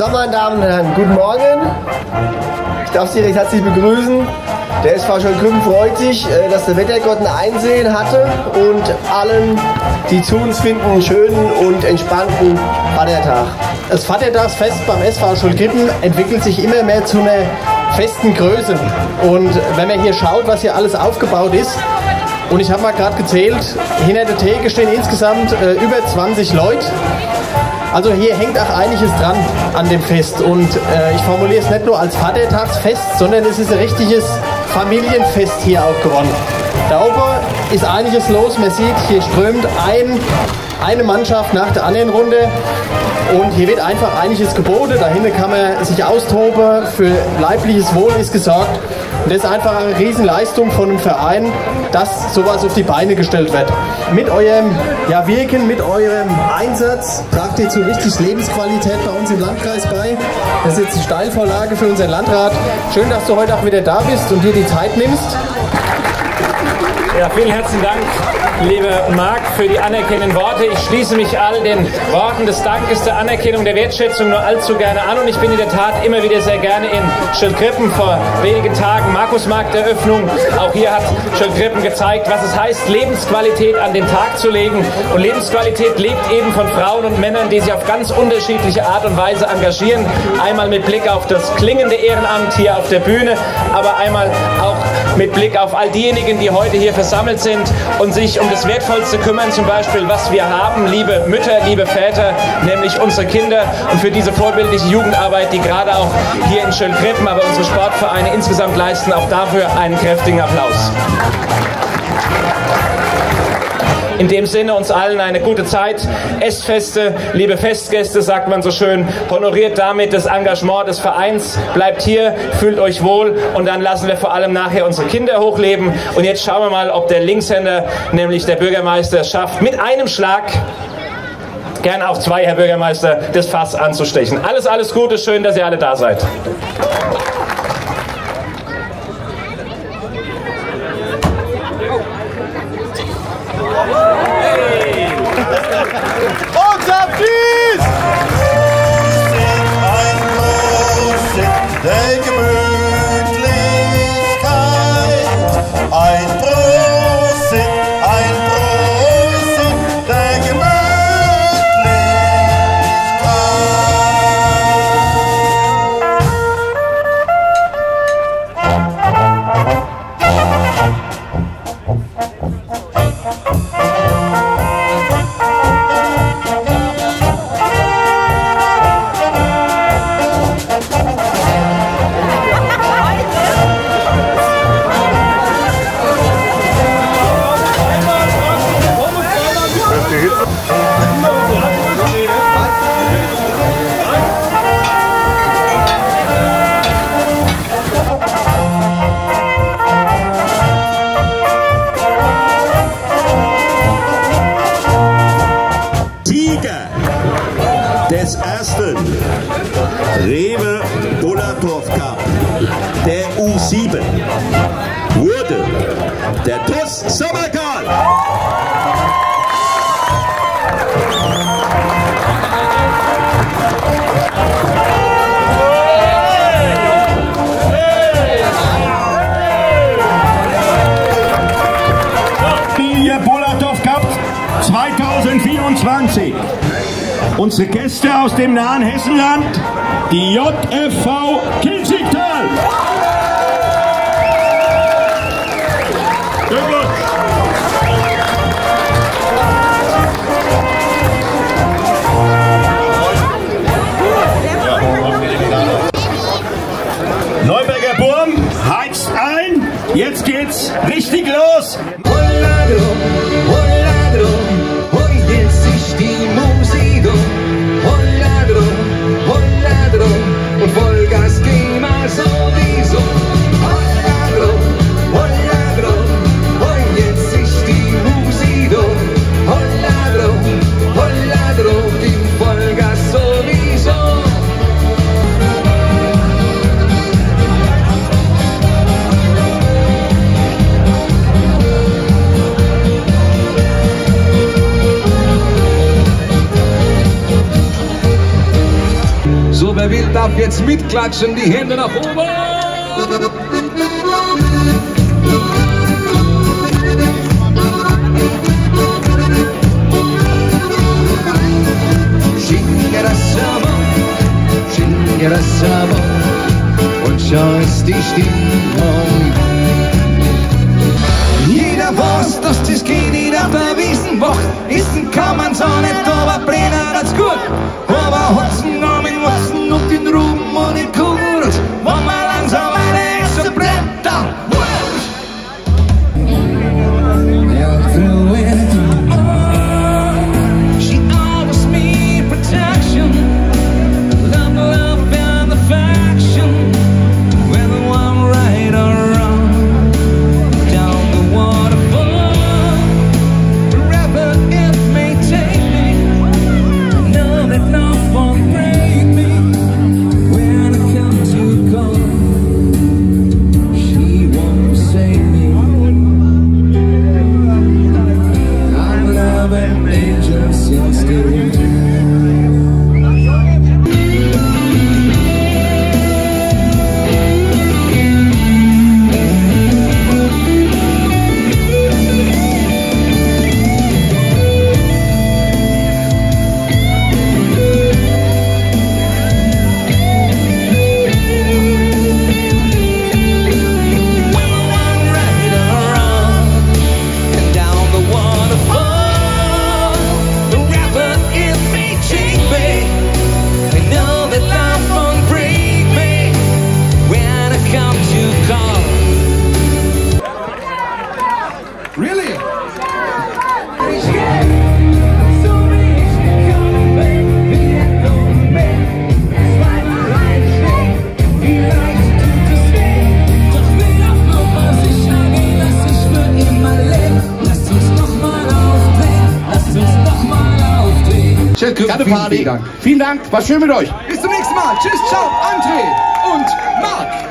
meine Damen und Herren, guten Morgen. Ich darf Sie recht herzlich begrüßen. Der SV Schönkrüppen freut sich, dass der Wettergott ein Einsehen hatte und allen, die zu uns finden, einen schönen und entspannten Vatertag. Das Vatertagsfest beim SV Schönkrüppen entwickelt sich immer mehr zu einer festen Größe. Und wenn man hier schaut, was hier alles aufgebaut ist, und ich habe mal gerade gezählt, hinter der Theke stehen insgesamt über 20 Leute. Also hier hängt auch einiges dran an dem Fest. Und ich formuliere es nicht nur als Vatertagsfest, sondern es ist ein richtiges Familienfest hier auch geworden. Da oben ist einiges los. Man sieht, hier strömt eine Mannschaft nach der anderen runter. Und hier wird einfach einiges geboten. Dahinter kann man sich austoben. Für leibliches Wohl ist gesorgt. Und das ist einfach eine Riesenleistung von einem Verein, dass sowas auf die Beine gestellt wird. Mit eurem Wirken, mit eurem Einsatz tragt ihr zu richtig Lebensqualität bei uns im Landkreis bei. Das ist jetzt die Steilvorlage für unseren Landrat. Schön, dass du heute auch wieder da bist und dir die Zeit nimmst. Ja, vielen herzlichen Dank, lieber Marc, für die anerkennenden Worte. Ich schließe mich all den Worten des Dankes, der Anerkennung, der Wertschätzung nur allzu gerne an. Und ich bin in der Tat immer wieder sehr gerne in Schönkrüppen. Vor wenigen Tagen Markusmarkteröffnung. Auch hier hat Schönkrüppen gezeigt, was es heißt, Lebensqualität an den Tag zu legen. Und Lebensqualität lebt eben von Frauen und Männern, die sich auf ganz unterschiedliche Art und Weise engagieren. Einmal mit Blick auf das klingende Ehrenamt hier auf der Bühne, aber einmal auch mit Blick auf all diejenigen, die heute hier versammelt sind und sich um das Wertvollste kümmern, zum Beispiel, was wir haben, liebe Mütter, liebe Väter, nämlich unsere Kinder, und für diese vorbildliche Jugendarbeit, die gerade auch hier in Schönkrüppen, aber unsere Sportvereine insgesamt leisten, auch dafür einen kräftigen Applaus. In dem Sinne uns allen eine gute Zeit, Essfeste, liebe Festgäste, sagt man so schön, honoriert damit das Engagement des Vereins, bleibt hier, fühlt euch wohl, und dann lassen wir vor allem nachher unsere Kinder hochleben. Und jetzt schauen wir mal, ob der Linkshänder, nämlich der Bürgermeister, es schafft, mit einem Schlag, gern auch zwei, Herr Bürgermeister, das Fass anzustechen. Alles Gute, schön, dass ihr alle da seid. Unser Fies! Der Gemütlichkeit, ein Prosit der des ersten Rewe Bullertorf Cup der U7 wurde der TuS Sommerkarl. Bullertorf Cup 2024. Unsere Gäste aus dem nahen Hessenland, die JFV Kinzigtal. Neuberger Burm heizt ein, jetzt geht's richtig los. Und Vollgas geh mal sowieso. Holla drum, holla drum, holla jetzt mitklatschen, die Hände nach oben. Shabbat und schon ist die Stimmung. Jeder weiß, dass das geht nicht auf der Wiesenbach. Essen kann man so nicht, aber brennen hat's gut. Aber hat's einen Namen, Wasser und den Ruhm und den Kurt. Wenn man langsam eine Esse brennt, dann she offers me protection. Vielen Dank. War schön mit euch. Bis zum nächsten Mal. Tschüss, ciao, André und Marc.